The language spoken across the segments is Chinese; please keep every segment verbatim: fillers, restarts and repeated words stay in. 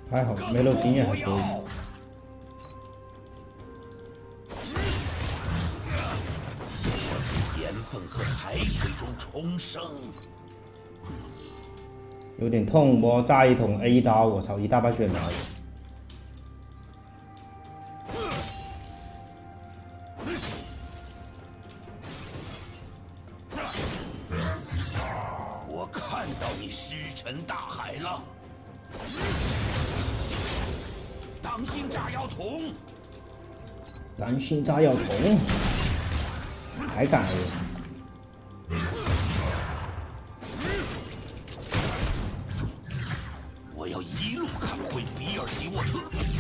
还好没漏经验还可以。 我从盐分和海水中重生。 有点痛不？炸一桶 A 刀，我操，一大把血苗。 我看到你石沉大海了。当心炸药桶！ 当心炸药桶！还敢！ 我要一路看回比尔吉沃特。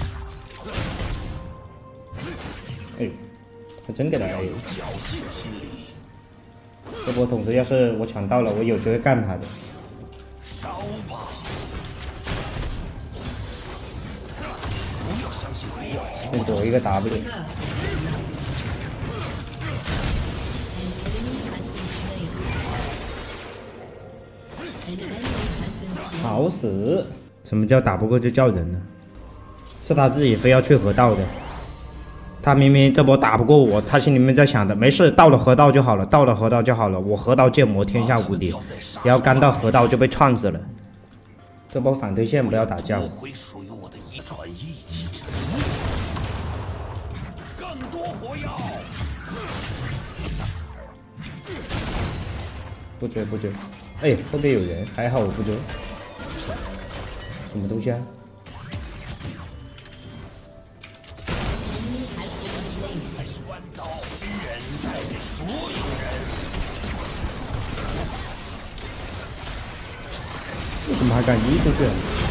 哎，还真给他 A 了。 侥幸心理。 这波桶子要是我抢到了，我有机会干他的。 烧吧！不要相信比尔吉沃特。 躲一个 W。好死！什么叫打不过就叫人呢？是他自己非要去河道的。他明明这波打不过我，他心里面在想的，没事，到了河道就好了，到了河道就好了，我河道剑魔天下无敌。然后刚到河道就被串死了。这波反对线不要打架。 会属于我的一转一气之更多火药。 不追不追，哎，后面有人，还好我不追。什么东西啊？为什么还敢移出去？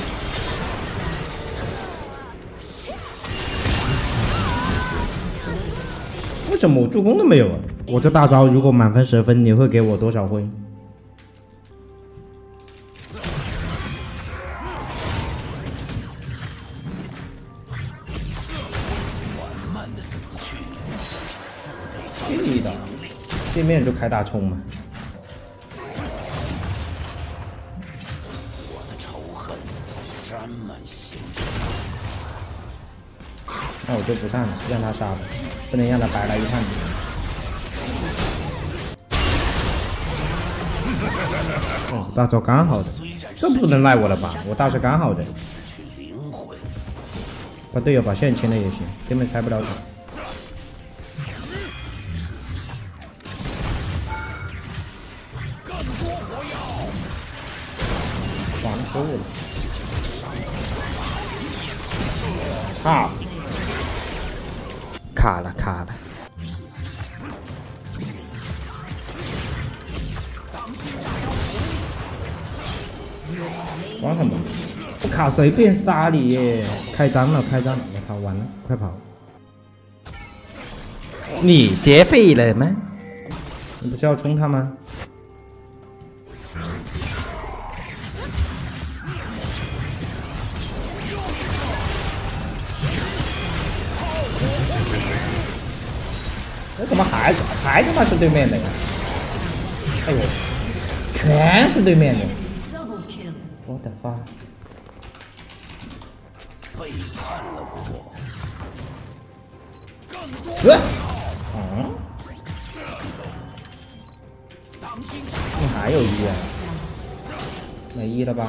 为什么我助攻都没有啊？我这大招如果满分十分，你会给我多少分？给你一刀，见面就开大冲嘛。 我的仇恨从沾满心中。 那我就不上了，让他杀吧，不能让他白来一趟。哦，大招刚好的，这不能赖我了吧？我大招刚好的。把队友把线清了也行，对面拆不了手。完了，失误了。啊！卡了卡了。玩什么？不卡随便杀你！开张了，开张了！我靠，完了，快跑！你学废了吗？你不是要冲他吗？我怎么还还他妈是对面的呀？哎呦，全是对面的！我的妈！ 背叛了我！ 死！嗯？你还有一啊？没一了吧？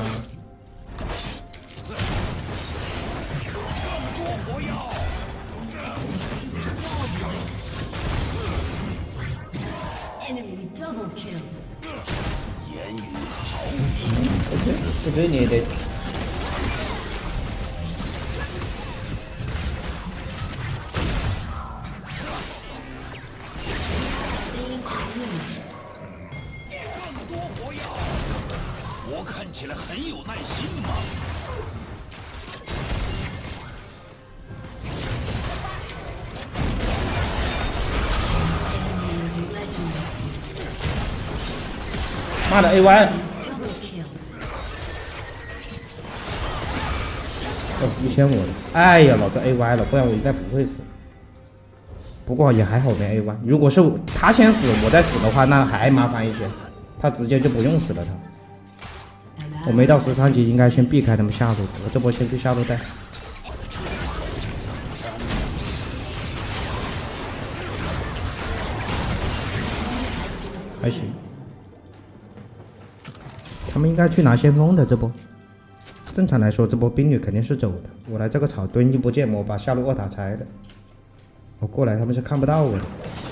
言语毫无意义。 不追你也得。 更多火药！我看起来很有耐心嘛。 妈的 A Y！ 哦，一千五了！哎呀，老子 A Y 了，不然我应该不会死。不过也还好没 A Y。如果是他先死，我再死的话，那还麻烦一些。他直接就不用死了他。 我没到十三级，应该先避开他们下路。我这波先去下路带。还行。他们应该去拿先锋的这波。正常来说，这波兵女肯定是走的。我来这个草蹲一波剑魔，把下路二塔拆了。我过来，他们是看不到我的。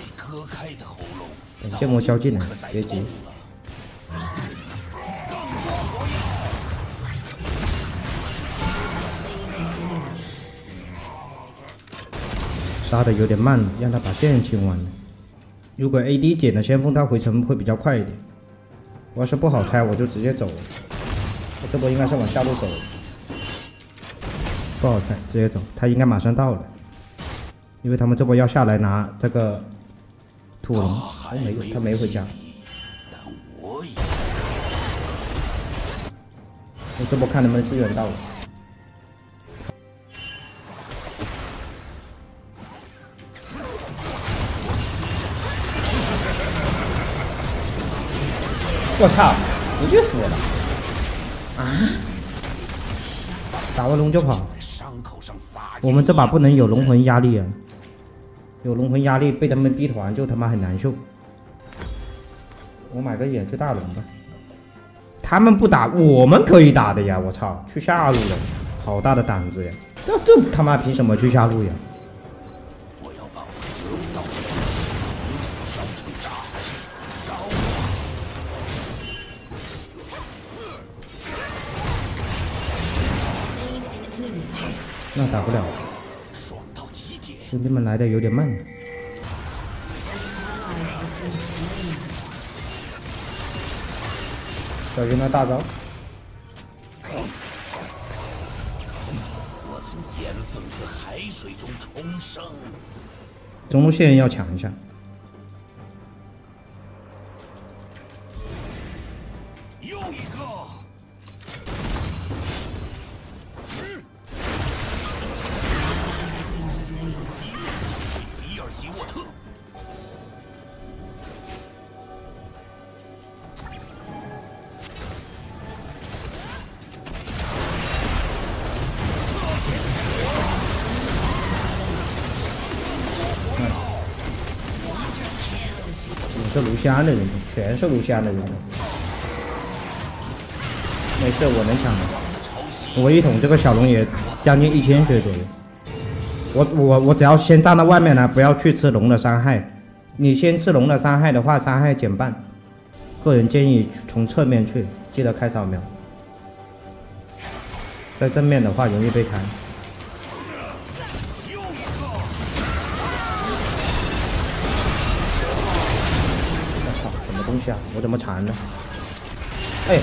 等剑魔交进来，别急。 杀的有点慢了，让他把剑清完了。如果 A D 捡了先锋，他回城会比较快一点。我要是不好拆，我就直接走了。我这波应该是往下路走，不好拆，直接走。他应该马上到了，因为他们这波要下来拿这个土龙，他没有，他没回家。我这波看能不能支援到了。 我操！我就死了啊！打完龙就跑。我们这把不能有龙魂压力啊！有龙魂压力被他们逼团就他妈很难受。我买个眼去大龙吧。他们不打，我们可以打的呀！我操，去下路了，好大的胆子呀！这这他妈凭什么去下路呀？ 那打不了，兄弟们来的有点慢。小心那大招！ 我从盐分和海水中重生。 中路线要抢一下。 又一个。 吉沃特， 我是卢锡安的人，全是卢锡安的人。没事，我能抢的。我一桶这个小龙也将近一千血左右。 我我我只要先站到外面来，不要去吃龙的伤害。你先吃龙的伤害的话，伤害减半。个人建议从侧面去，记得开扫描。在正面的话容易被开。我操，什么东西啊？我怎么残了？哎。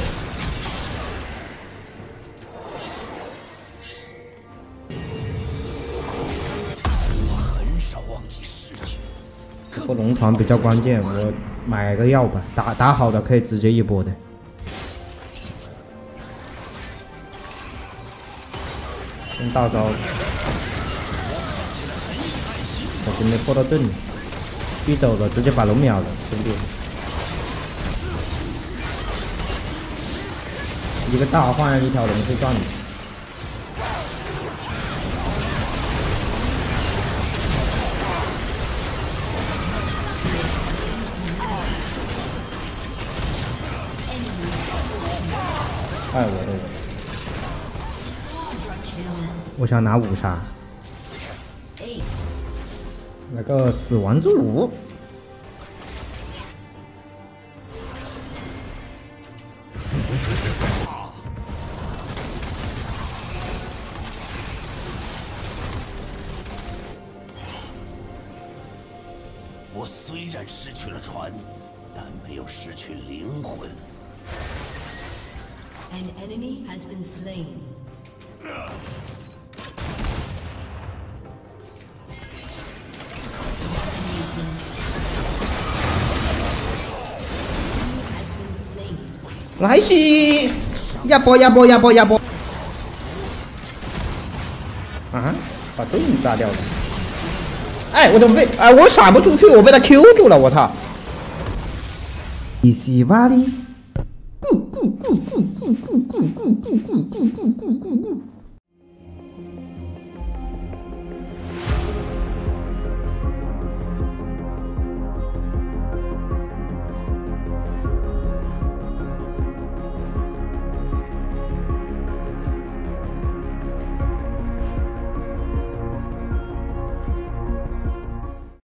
这个龙团比较关键，我买个药吧，打打好的可以直接一波的。用大招，小心没破到盾，逼走了，直接把龙秒了，兄弟。一个大换一条龙是赚的。 爱我的我，我想拿五杀，来个死亡之舞。 我虽然失去了船，但没有失去灵魂。 An enemy has been slain. 来西，压波压波压波压波！啊，把盾炸掉了！哎，我怎么被哎我闪不出去，我被他 Q 住了，我操！你洗吧哩，咕咕咕咕咕。